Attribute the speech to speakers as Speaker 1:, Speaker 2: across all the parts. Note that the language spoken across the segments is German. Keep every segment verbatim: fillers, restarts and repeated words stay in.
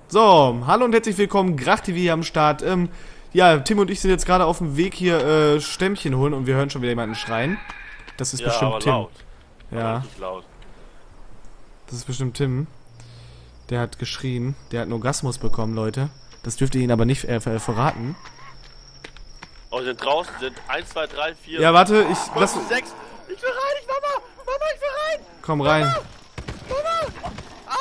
Speaker 1: So, hallo und herzlich willkommen, Grach-T V hier am Start. Ähm, ja, Tim und ich sind jetzt gerade auf dem Weg hier äh, Stämmchen holen und wir hören schon wieder jemanden schreien. Das ist
Speaker 2: ja,
Speaker 1: bestimmt
Speaker 2: aber
Speaker 1: Tim.
Speaker 2: Laut.
Speaker 1: Ja,
Speaker 2: Aber laut.
Speaker 1: das ist bestimmt Tim. Der hat geschrien, der hat einen Orgasmus bekommen, Leute. Das dürft ihr ihn aber nicht äh, ver verraten.
Speaker 2: Oh, sind draußen, sind eins, zwei, drei, vier.
Speaker 1: Ja, warte, ich lass...
Speaker 2: fünf, sechs. Ich will rein, ich Mama! Mama, ich will rein!
Speaker 1: Komm rein.
Speaker 2: Mama!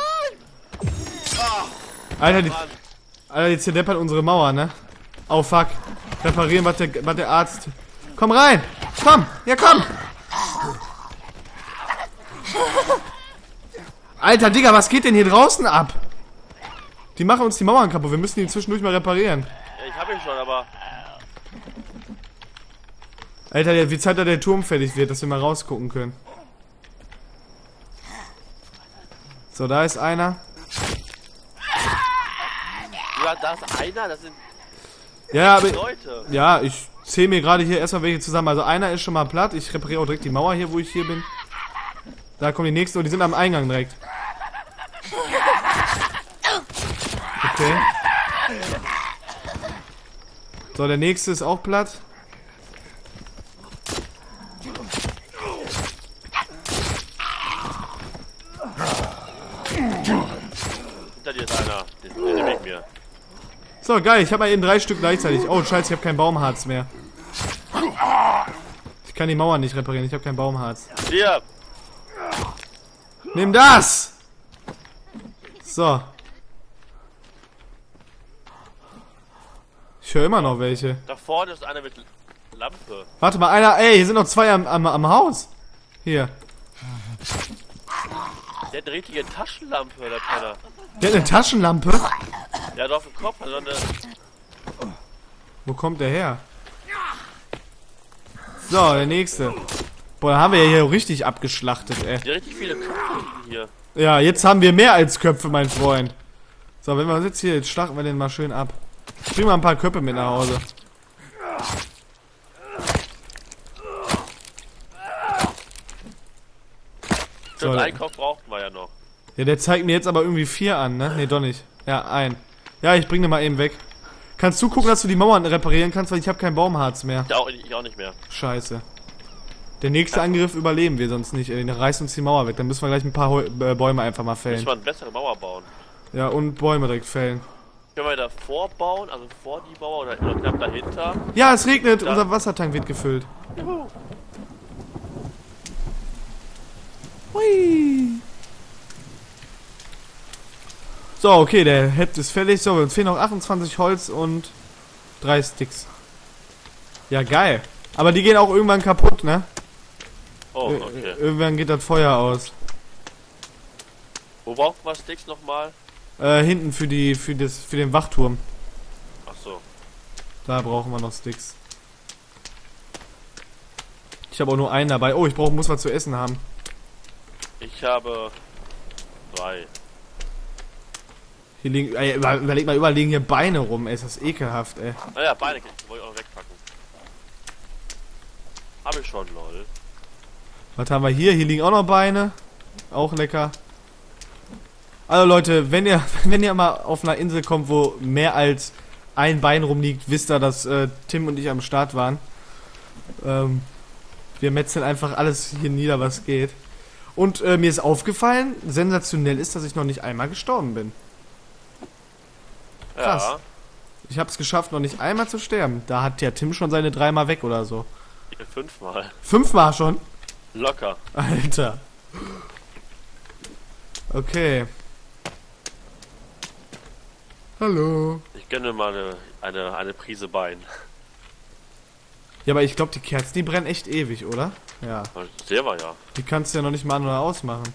Speaker 2: Ah!
Speaker 1: Alter, die,
Speaker 2: Mann.
Speaker 1: Alter, jetzt hier deppert unsere Mauer, ne? Oh, fuck. Reparieren, was der, was der Arzt... Komm rein! Komm! Ja, komm! Alter, Digga, was geht denn hier draußen ab? Die machen uns die Mauern kaputt. Wir müssen die zwischendurch mal reparieren.
Speaker 2: Ja, ich hab ihn schon, aber...
Speaker 1: Alter, wie Zeit da der Turm fertig wird, dass wir mal rausgucken können. So, da ist einer.
Speaker 2: Ja, da ist einer, das sind
Speaker 1: Ja, aber...
Speaker 2: Leute.
Speaker 1: Ja, ich zähle mir gerade hier erstmal welche zusammen. Also einer ist schon mal platt. Ich repariere auch direkt die Mauer hier, wo ich hier bin. Da kommen die nächsten und die sind am Eingang direkt. Okay. So, der nächste ist auch platt.
Speaker 2: Hinter dir ist einer. Den, den nehme ich mir.
Speaker 1: So, geil. Ich habe mal eben drei Stück gleichzeitig. Oh, scheiße, ich habe kein Baumharz mehr. Ich kann die Mauern nicht reparieren. Ich habe kein Baumharz.
Speaker 2: Hier!
Speaker 1: Nimm das! So. Ich höre immer noch welche.
Speaker 2: Da vorne ist einer mit Lampe.
Speaker 1: Warte mal, einer... Ey, hier sind noch zwei am, am, am Haus. Hier.
Speaker 2: Der hat eine richtige Taschenlampe, der Penner.
Speaker 1: Der hat eine Taschenlampe.
Speaker 2: Der hat auf dem Kopf so eine...
Speaker 1: Wo kommt der her? So, der nächste. Boah, da haben wir ja hier richtig abgeschlachtet, ey.
Speaker 2: Der hat richtig viele Köpfe hier.
Speaker 1: Ja, jetzt haben wir mehr als Köpfe, mein Freund. So, wenn wir uns jetzt hier... Jetzt schlachten wir den mal schön ab. Ich bring mal ein paar Köpfe mit nach Hause.
Speaker 2: Stimmt,
Speaker 1: So,
Speaker 2: einen Kopf brauchten wir ja noch.
Speaker 1: ja, der zeigt mir jetzt aber irgendwie vier an, ne? Ne, doch nicht. Ja, ein. Ja, ich bring den mal eben weg. Kannst du gucken, dass du die Mauern reparieren kannst, weil ich habe kein Baumharz mehr.
Speaker 2: Ja, auch, ich auch nicht mehr.
Speaker 1: Scheiße. Der nächste Angriff überleben wir sonst nicht. Ey, der reißt uns die Mauer weg. Dann müssen wir gleich ein paar Heu äh, Bäume einfach mal fällen.
Speaker 2: Müssen wir eine bessere Mauer bauen.
Speaker 1: Ja, und Bäume direkt fällen.
Speaker 2: Können wir davor bauen, also vor die Mauer oder knapp dahinter?
Speaker 1: Ja, es regnet.
Speaker 2: Da.
Speaker 1: Unser Wassertank wird gefüllt.
Speaker 2: Juhu.
Speaker 1: Hui. So, okay, der Heft ist fertig. So, uns fehlen noch achtundzwanzig Holz und drei Sticks. Ja, geil. Aber die gehen auch irgendwann kaputt, ne?
Speaker 2: Oh,
Speaker 1: Ir-
Speaker 2: okay.
Speaker 1: Irgendwann geht das Feuer aus.
Speaker 2: Wo brauchen wir Sticks nochmal?
Speaker 1: Äh, hinten für die, für das, für den Wachturm.
Speaker 2: Ach so.
Speaker 1: Da brauchen wir noch Sticks. Ich habe auch nur einen dabei. Oh, ich brauche, muss was zu essen haben.
Speaker 2: Ich habe drei.
Speaker 1: Hier liegen, ey, über- überleg mal, überall liegen hier Beine rum, ey, ist das ekelhaft, ey.
Speaker 2: Naja, Beine wollte ich auch wegpacken. Habe ich schon, lol.
Speaker 1: Was haben wir hier? Hier liegen auch noch Beine. Auch lecker. Also Leute, wenn ihr, wenn ihr mal auf einer Insel kommt, wo mehr als ein Bein rumliegt, wisst ihr, dass äh, Tim und ich am Start waren. Ähm, wir metzeln einfach alles hier nieder, was geht. Und äh, mir ist aufgefallen, sensationell ist, dass ich noch nicht einmal gestorben bin. Krass.
Speaker 2: Ja.
Speaker 1: Ich habe es geschafft, noch nicht einmal zu sterben. Da hat ja Tim schon seine dreimal weg oder so.
Speaker 2: Ich bin fünfmal.
Speaker 1: Fünfmal schon?
Speaker 2: Locker.
Speaker 1: Alter. Okay. Hallo.
Speaker 2: Ich gönne mal eine, eine, eine Prise Bein.
Speaker 1: Ja, aber ich glaube, die Kerzen, die brennen echt ewig, oder? Ja.
Speaker 2: Sehen wir ja.
Speaker 1: Die kannst du ja noch nicht mal an- oder ausmachen.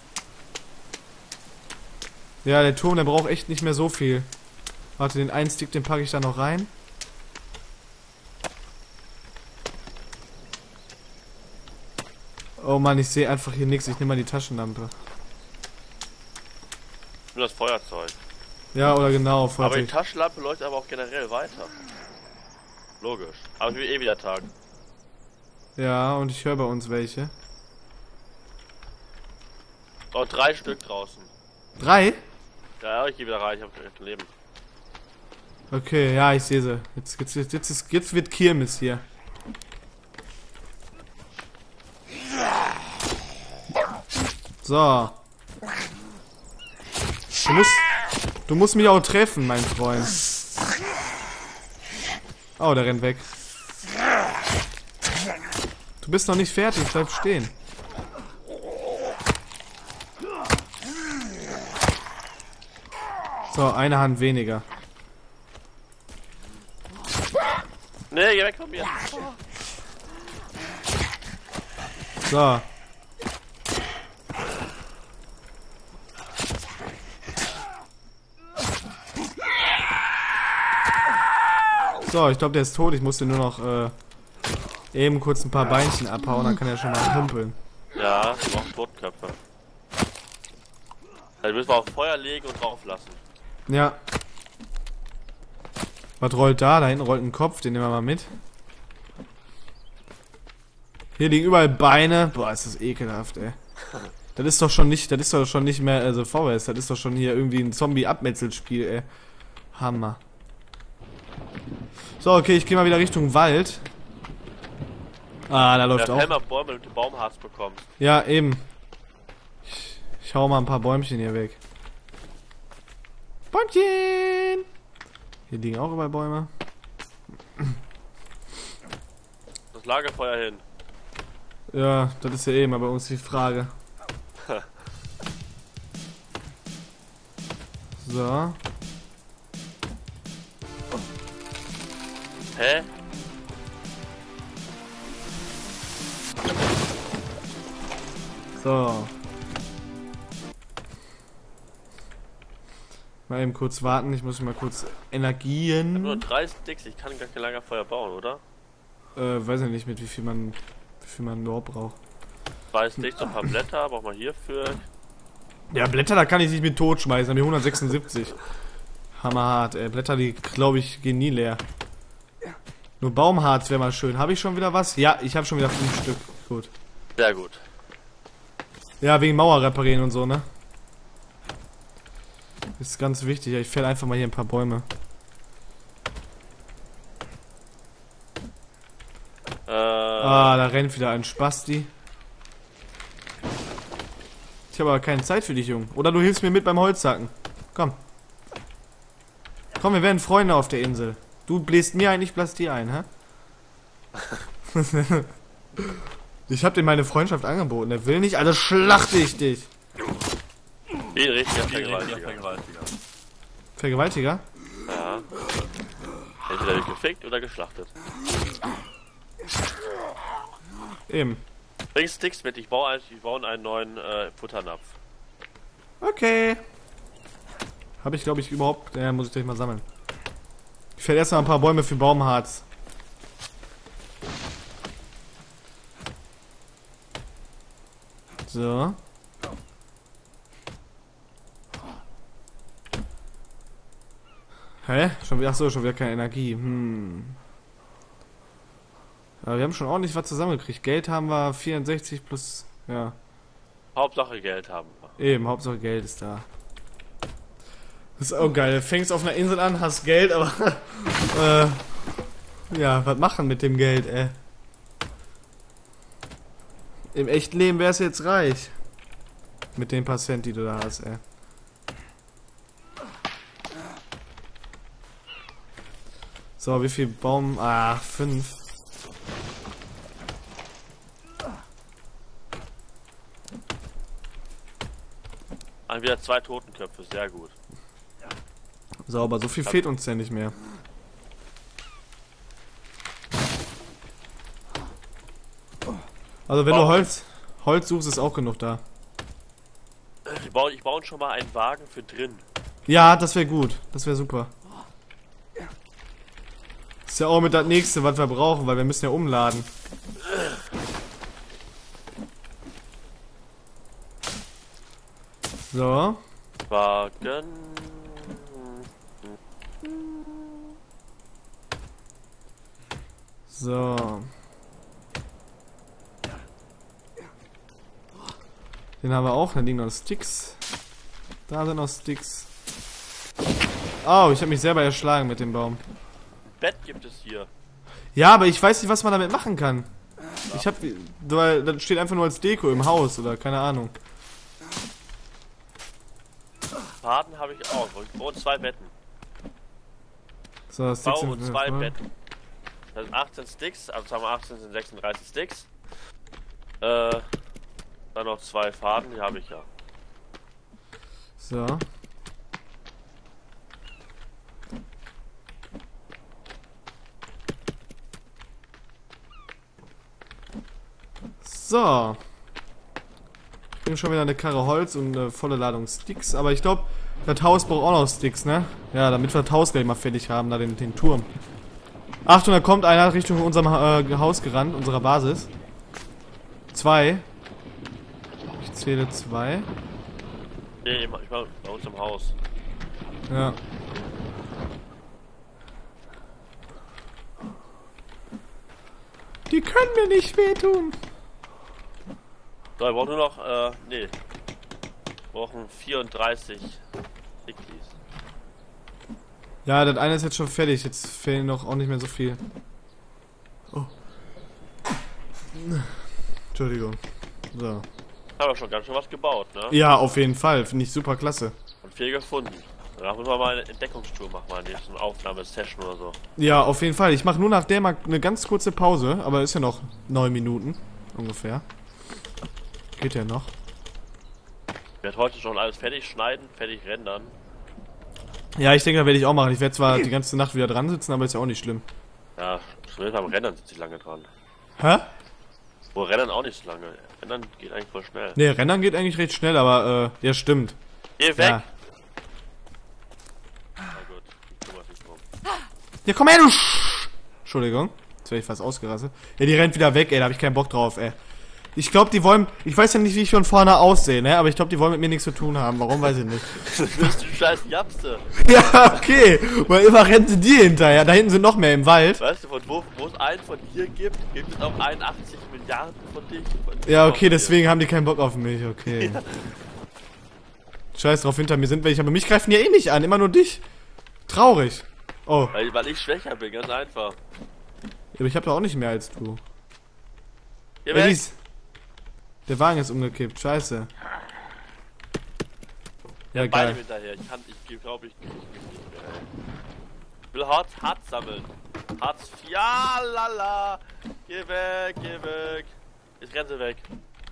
Speaker 1: Ja, der Turm, der braucht echt nicht mehr so viel. Warte, den einen Stick, den packe ich da noch rein. Oh Mann, ich sehe einfach hier nichts. Ich nehme mal die Taschenlampe.
Speaker 2: Nur das Feuerzeug.
Speaker 1: Ja, oder genau,
Speaker 2: Aber die
Speaker 1: Feuerzeug.
Speaker 2: Taschenlampe leuchtet aber auch generell weiter. Logisch. Aber ich will eh wieder tagen.
Speaker 1: Ja, und ich höre bei uns welche.
Speaker 2: Oh, drei Stück draußen.
Speaker 1: Drei?
Speaker 2: Ja, ich gehe wieder rein, ich habe ein Leben.
Speaker 1: Okay, ja, ich sehe sie. Jetzt, jetzt, jetzt, jetzt, ist, jetzt wird Kirmes hier. So. Du musst, du musst mich auch treffen, mein Freund. Oh, der rennt weg. Du bist noch nicht fertig, bleib stehen. So, eine Hand weniger.
Speaker 2: Nee, geh weg von mir.
Speaker 1: So. So, ich glaube, der ist tot. Ich musste nur noch äh, eben kurz ein paar Beinchen abhauen, dann kann er schon mal humpeln.
Speaker 2: Ja, du brauchst Totenköpfe. Dann müssen wir auf Feuer legen und drauf lassen.
Speaker 1: Ja. Was rollt da? Da hinten rollt ein Kopf, den nehmen wir mal mit. Hier liegen überall Beine. Boah, ist das ekelhaft, ey. Das ist doch schon nicht, das ist doch schon nicht mehr, also V S, das ist doch schon hier irgendwie ein Zombie-Abmetzelspiel, ey. Hammer. So, okay, ich gehe mal wieder Richtung Wald. Ah, da läuft
Speaker 2: ja,
Speaker 1: auch.
Speaker 2: wenn mal Bäume mit dem Baumharz bekommst.
Speaker 1: Ja, eben. Ich, ich hau mal ein paar Bäumchen hier weg. Bäumchen! Hier liegen auch überall Bäume.
Speaker 2: Das Lagerfeuer hin.
Speaker 1: Ja, das ist ja eben aber bei uns die Frage. So.
Speaker 2: Hä?
Speaker 1: So. Mal eben kurz warten, ich muss mal kurz Energien.
Speaker 2: Nur drei Sticks, ich kann gar kein Lagerfeuer bauen, oder?
Speaker 1: Äh, weiß ich nicht, mit wie viel man, wie viel man nur braucht.
Speaker 2: Drei Sticks und ein paar Blätter, braucht man hierfür.
Speaker 1: Ja, Blätter, da kann ich nicht mit tot schmeißen, hab ich hundertsechsundsiebzig. Hammerhart, ey. Blätter, die, glaube ich, gehen nie leer. Nur Baumharz wäre mal schön. Habe ich schon wieder was? Ja, ich habe schon wieder fünf Stück. Gut.
Speaker 2: Sehr gut.
Speaker 1: Ja, wegen Mauer reparieren und so, ne? Ist ganz wichtig. Ich fäll einfach mal hier ein paar Bäume.
Speaker 2: Äh,
Speaker 1: Ah, da rennt wieder ein Spasti. Ich habe aber keine Zeit für dich, Junge. Oder du hilfst mir mit beim Holzhacken. Komm. Komm, wir werden Freunde auf der Insel. Du bläst mir ein, ich blas dir ein, hä? Ich hab dir meine Freundschaft angeboten. Er will nicht, also schlachte ich dich.
Speaker 2: wie ein richtiger Vergewaltiger.
Speaker 1: Vergewaltiger?
Speaker 2: Ja. Entweder wird gefickt oder geschlachtet.
Speaker 1: Eben.
Speaker 2: Bring Sticks mit, ich baue, ein, ich baue einen neuen äh, Futternapf.
Speaker 1: Okay. Habe ich, glaube ich, überhaupt... Ja, muss ich gleich mal sammeln. Ich fäll erst mal ein paar Bäume für Baumharz. So. Hä? Schon wieder, achso, schon wieder keine Energie. Hm. Aber wir haben schon ordentlich was zusammengekriegt. Geld haben wir vierundsechzig plus... Ja.
Speaker 2: Hauptsache Geld haben wir.
Speaker 1: Eben, Hauptsache Geld ist da. Das ist auch geil. Du fängst auf einer Insel an, hast Geld, aber... äh, ja, was machen mit dem Geld, ey? Im echten Leben wär's jetzt reich. Mit den paar Cent, die du da hast, ey. So, wie viel Baum... Ah, fünf.
Speaker 2: Dann wieder zwei Totenköpfe, sehr gut.
Speaker 1: So, aber so viel fehlt uns ja nicht mehr. Also wenn du Holz, Holz suchst, ist auch genug da.
Speaker 2: Ich baue, ich baue schon mal einen Wagen für drin.
Speaker 1: Ja, das wäre gut. Das wäre super. Das ist ja auch mit das nächste, was wir brauchen, weil wir müssen ja umladen. So.
Speaker 2: Wagen.
Speaker 1: So. Den haben wir auch. Da liegen noch Sticks. Da sind noch Sticks. Oh, ich habe mich selber erschlagen mit dem Baum.
Speaker 2: Bett gibt es hier.
Speaker 1: Ja, aber ich weiß nicht, was man damit machen kann. Ich hab, weil das steht einfach nur als Deko im Haus oder keine Ahnung.
Speaker 2: Faden habe ich auch und zwei Betten.
Speaker 1: So,
Speaker 2: Bau
Speaker 1: Sticks
Speaker 2: und
Speaker 1: sind,
Speaker 2: zwei
Speaker 1: ja.
Speaker 2: Betten. Das sind achtzehn Sticks, also sagen wir achtzehn sind sechsunddreißig Sticks. Äh, dann noch zwei Faden, die habe ich ja.
Speaker 1: So. So. Ich bringe schon wieder eine Karre Holz und eine volle Ladung Sticks, aber ich glaube, das Haus braucht auch noch Sticks, ne? Ja, damit wir das Haus gleich mal fertig haben, da den, den Turm. Achtung, da kommt einer Richtung unserem äh, Haus gerannt, unserer Basis. Zwei. Ich zähle zwei.
Speaker 2: Nee, ich war bei uns im Haus.
Speaker 1: Ja. Die können mir nicht wehtun.
Speaker 2: So, wir brauchen nur noch, äh, nee. Wir brauchen vierunddreißig Stickies.
Speaker 1: Ja, das eine ist jetzt schon fertig. Jetzt fehlen noch auch nicht mehr so viel. Oh. Entschuldigung. So.
Speaker 2: Haben wir schon ganz schön was gebaut, ne?
Speaker 1: Ja, auf jeden Fall. Finde ich super klasse.
Speaker 2: Und viel gefunden. Danach müssen wir mal eine Entdeckungstour machen, mal nächsten Aufnahmesession oder so.
Speaker 1: Ja, auf jeden Fall. Ich mache nur nach der mal eine ganz kurze Pause. Aber ist ja noch neun Minuten. Ungefähr. Geht ja noch.
Speaker 2: Ich werde heute schon alles fertig schneiden, fertig rendern.
Speaker 1: Ja, ich denke, da werde ich auch machen. Ich werde zwar die ganze Nacht wieder dran sitzen, aber ist ja auch nicht schlimm.
Speaker 2: Ja, zumindest beim Rendern sitze ich lange dran.
Speaker 1: Hä?
Speaker 2: Wo Rendern auch nicht so lange. Rendern geht eigentlich voll schnell.
Speaker 1: Ne, Rennen geht eigentlich recht schnell, aber äh, ja, stimmt.
Speaker 2: Geh weg!
Speaker 1: Ja.
Speaker 2: Na gut, ich kümmere mich drum.
Speaker 1: Ja, komm her, du Sch Entschuldigung. Jetzt wäre ich fast ausgerastet. Ja, die rennt wieder weg, ey. Da habe ich keinen Bock drauf, ey. Ich glaube, die wollen... Ich weiß ja nicht, wie ich von vorne aussehe, ne? Aber ich glaube, die wollen mit mir nichts zu tun haben. Warum, weiß ich nicht.
Speaker 2: Du bist du scheiß Japste.
Speaker 1: Ja, okay. Weil immer rennt sie dir hinterher. Da hinten sind noch mehr im Wald.
Speaker 2: Weißt du, von wo, wo es einen von dir gibt, gibt es auch einundachtzig Milliarden von dich. Von
Speaker 1: Ja,
Speaker 2: von
Speaker 1: okay,
Speaker 2: dir.
Speaker 1: deswegen haben die keinen Bock auf mich. Okay.
Speaker 2: Ja.
Speaker 1: Scheiß drauf, hinter mir sind welche. Aber mich greifen die eh nicht an. Immer nur dich. Traurig. Oh.
Speaker 2: Weil, weil ich schwächer bin, ganz einfach.
Speaker 1: Aber ich habe doch auch nicht mehr als du.
Speaker 2: Geh weg!
Speaker 1: Ellis. Der Wagen ist umgekippt. Scheiße. Ja,
Speaker 2: Beide
Speaker 1: geil.
Speaker 2: hinterher. Ich kann, ich glaube, ich krieg mich nicht mehr. Ich will Harz, Harz sammeln. Harz, ja, lala. Geh weg, geh weg. Ich renne sie weg.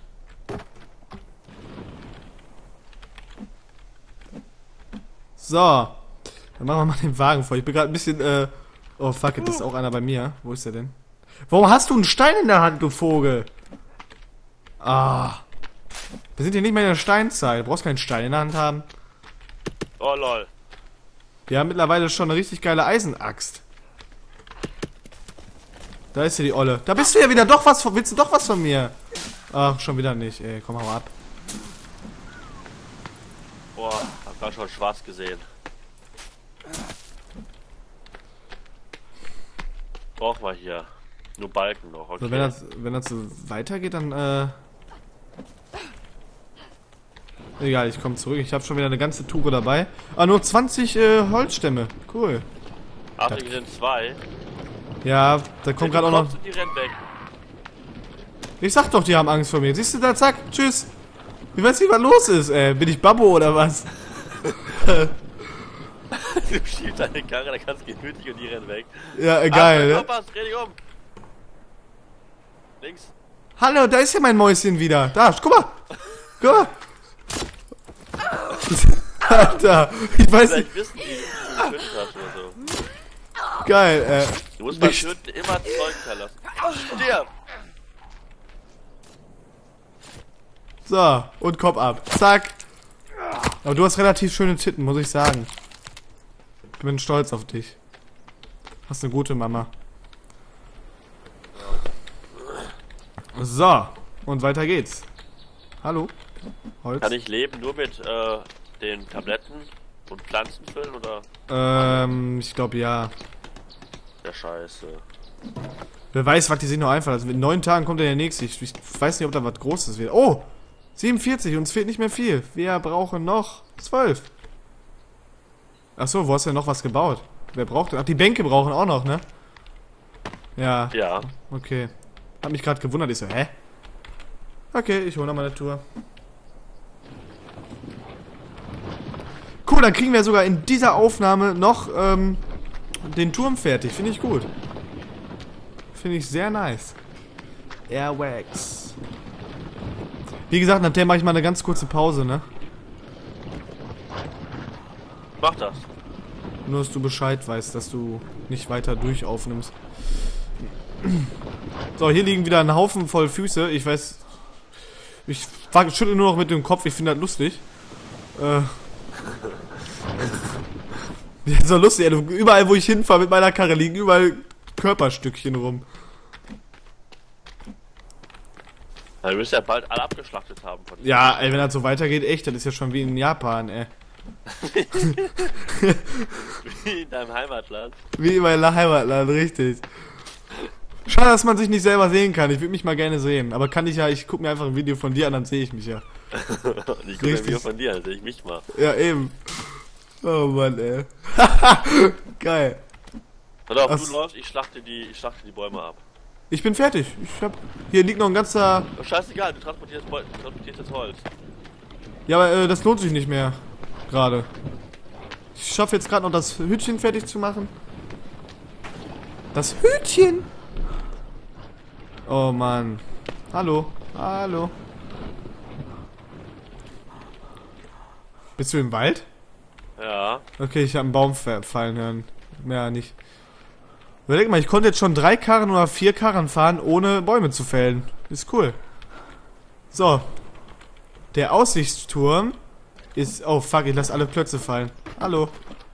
Speaker 1: So. Dann machen wir mal den Wagen vor. Ich bin gerade ein bisschen, äh... Oh, fuck it, das ist auch einer bei mir. Wo ist der denn? Warum hast du einen Stein in der Hand, du Vogel? Ah. Wir sind hier nicht mehr in der Steinzeit. Du brauchst keinen Stein in der Hand haben.
Speaker 2: Oh, lol.
Speaker 1: Wir haben mittlerweile schon eine richtig geile Eisenaxt. Da ist hier die Olle. Da bist du ja wieder doch was von... Willst du doch was von mir? Ach, schon wieder nicht, ey. Komm, hau ab.
Speaker 2: Boah, hab grad schon schwarz gesehen. Brauchen wir hier. Nur Balken noch, okay.
Speaker 1: So, wenn das, wenn das so weitergeht, dann, äh... Egal, ich komme zurück. Ich habe schon wieder eine ganze Tour dabei. Ah, nur zwanzig äh, Holzstämme. Cool.
Speaker 2: Achtung, hier sind zwei.
Speaker 1: Ja, da kommt gerade auch noch...
Speaker 2: Die rennt weg.
Speaker 1: Ich sag doch, die haben Angst vor mir. Siehst du da, zack, tschüss. Ich weiß nicht, was los ist, ey. Bin ich Babbo oder was?
Speaker 2: Du schiebst deine Karre, da kannst du gemütlich und die rennen weg.
Speaker 1: Ja, äh, geil, ne?
Speaker 2: Kompass, dreh dich um. Links.
Speaker 1: Hallo, da ist ja mein Mäuschen wieder. Da, guck mal. Guck mal. Alter, ich weiß nicht.
Speaker 2: Vielleicht wissen die, wie du getötet hast oder so.
Speaker 1: Geil, äh.
Speaker 2: Du musst beim
Speaker 1: nicht-
Speaker 2: Töten immer Zeugen verlassen. Stirb!
Speaker 1: So, und Kopf ab. Zack. Aber du hast relativ schöne Titten, muss ich sagen. Ich bin stolz auf dich. Hast eine gute Mama. So, und weiter geht's. Hallo? Holz?
Speaker 2: Kann ich leben nur mit äh, den Tabletten und Pflanzen füllen oder?
Speaker 1: Ähm, ich glaube ja.
Speaker 2: Der Scheiße.
Speaker 1: Wer weiß, was die sich noch einfallen. Also in neun Tagen kommt der nächste. Ich, ich weiß nicht, ob da was Großes wird. Oh! siebenundvierzig, uns fehlt nicht mehr viel. Wir brauchen noch zwölf. Achso, wo hast du denn noch was gebaut? Wer braucht denn? Ach, die Bänke brauchen auch noch, ne? Ja.
Speaker 2: Ja.
Speaker 1: Okay. Hab mich gerade gewundert. Ich so, hä? Okay, ich hole noch mal eine Tour. Cool, dann kriegen wir sogar in dieser Aufnahme noch ähm, den Turm fertig. Finde ich gut. Finde ich sehr nice. Airwax. Wie gesagt, nachher mache ich mal eine ganz kurze Pause, ne?
Speaker 2: Mach das.
Speaker 1: Nur, dass du Bescheid weißt, dass du nicht weiter durch aufnimmst. So, hier liegen wieder ein Haufen voll Füße. Ich weiß... Ich schüttle nur noch mit dem Kopf. Ich finde das lustig. Äh... Ja, so lustig. Ey. Überall, wo ich hinfahre mit meiner Karre, liegen überall Körperstückchen rum.
Speaker 2: Ja, du wirst ja bald alle abgeschlachtet haben. Von
Speaker 1: Ja, ey, wenn das so weitergeht, echt, das ist ja schon wie in Japan, ey.
Speaker 2: Wie in deinem Heimatland.
Speaker 1: Wie in meinem Heimatland, richtig. Schade, dass man sich nicht selber sehen kann. Ich würde mich mal gerne sehen. Aber kann ich ja, ich gucke mir einfach ein Video von dir an, dann sehe ich mich ja.
Speaker 2: Und ich gucke ein Video von dir, dann sehe ich mich mal.
Speaker 1: Ja, eben. Oh Mann, ey. Geil.
Speaker 2: Pass auf,
Speaker 1: Was?
Speaker 2: du läufst, ich schlachte die, ich schlachte die Bäume ab.
Speaker 1: Ich bin fertig. Ich hab. Hier liegt noch ein ganzer.
Speaker 2: Oh, scheißegal, du transportierst, Beu- du transportierst das Holz.
Speaker 1: Ja, aber äh, das lohnt sich nicht mehr. Gerade. Ich schaffe jetzt gerade noch das Hütchen fertig zu machen. Das Hütchen! Oh Mann. Hallo. Hallo. Bist du im Wald?
Speaker 2: Ja.
Speaker 1: Okay, ich habe einen Baum fa- fallen hören. Mehr nicht. Überleg mal, ich konnte jetzt schon drei Karren oder vier Karren fahren, ohne Bäume zu fällen. Ist cool. So. Der Aussichtsturm ist... Oh, fuck, ich lasse alle Klötze fallen. Hallo.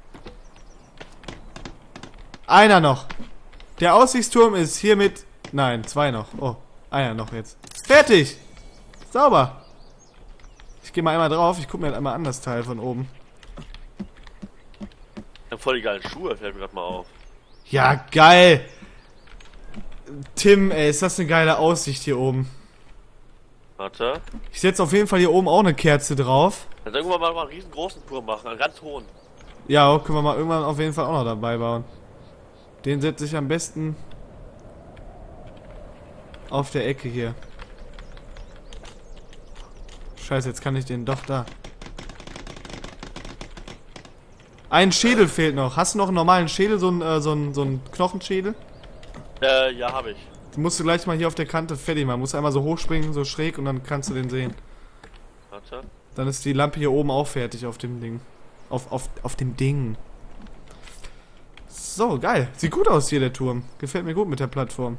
Speaker 1: Einer noch. Der Aussichtsturm ist hiermit... Nein, zwei noch. Oh, einer noch jetzt. Fertig! Sauber. Ich gehe mal einmal drauf. Ich gucke mir halt einmal an das Teil von oben.
Speaker 2: Ich hab voll die geilen Schuhe, fällt mir grad mal auf.
Speaker 1: Ja, geil. Tim, ey, ist das eine geile Aussicht hier oben.
Speaker 2: Warte.
Speaker 1: Ich setze auf jeden Fall hier oben auch eine Kerze drauf.
Speaker 2: Dann irgendwann mal einen riesengroßen Turm machen, einen ganz hohen.
Speaker 1: Ja, können wir mal irgendwann auf jeden Fall auch noch dabei bauen. Den setze ich am besten auf der Ecke hier. Scheiße, jetzt kann ich den doch da. Ein Schädel fehlt noch. Hast du noch einen normalen Schädel, so einen, äh, so einen, so einen Knochenschädel?
Speaker 2: Äh, ja, hab ich.
Speaker 1: Den musst du gleich mal hier auf der Kante fertig machen. Musst einmal so hochspringen, so schräg und dann kannst du den sehen.
Speaker 2: Warte.
Speaker 1: Dann ist die Lampe hier oben auch fertig auf dem Ding. Auf, auf, auf dem Ding. So, geil. Sieht gut aus hier, der Turm. Gefällt mir gut mit der Plattform.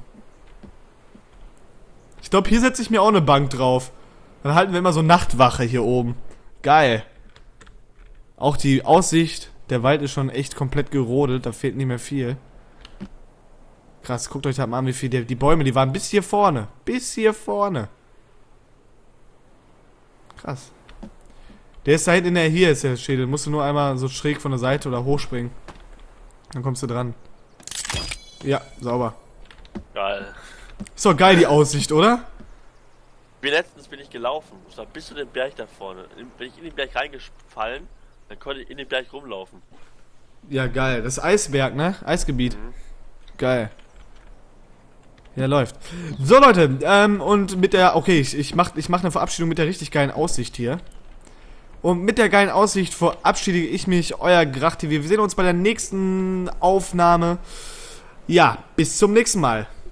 Speaker 1: Ich glaube, hier setze ich mir auch eine Bank drauf. Dann halten wir immer so Nachtwache hier oben. Geil. Auch die Aussicht. Der Wald ist schon echt komplett gerodet. Da fehlt nicht mehr viel. Krass, guckt euch das mal an, wie viel die, die Bäume, die waren bis hier vorne. Bis hier vorne. Krass. Der ist da hinten in der, hier ist der Schädel. Musst du nur einmal so schräg von der Seite oder hochspringen. Dann kommst du dran. Ja, sauber.
Speaker 2: Geil.
Speaker 1: Ist doch geil, die Aussicht, oder?
Speaker 2: Wie letztens bin ich gelaufen. Ich war bis zu dem Berg da vorne. Bin ich in den Berg reingefallen, dann konnte ich in den Berg rumlaufen.
Speaker 1: Ja, geil. Das ist Eisberg, ne? Eisgebiet.
Speaker 2: Mhm.
Speaker 1: Geil. Ja, läuft. So, Leute, ähm, und mit der, okay, ich, ich mach, ich mach eine Verabschiedung mit der richtig geilen Aussicht hier. Und mit der geilen Aussicht verabschiede ich mich, euer Grach T V. Wir sehen uns bei der nächsten Aufnahme. Ja, bis zum nächsten Mal.